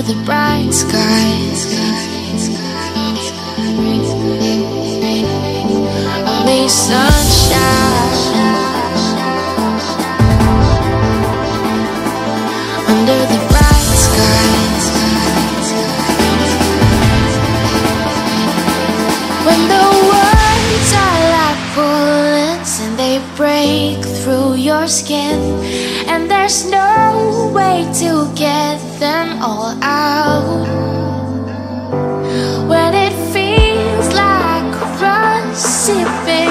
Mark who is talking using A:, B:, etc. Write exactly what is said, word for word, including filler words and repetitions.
A: the bright skies. Only sunshine under the bright skies. When the words are like bullets and they break through your skin, and there's no way to get them all out. When it feels like rust sipping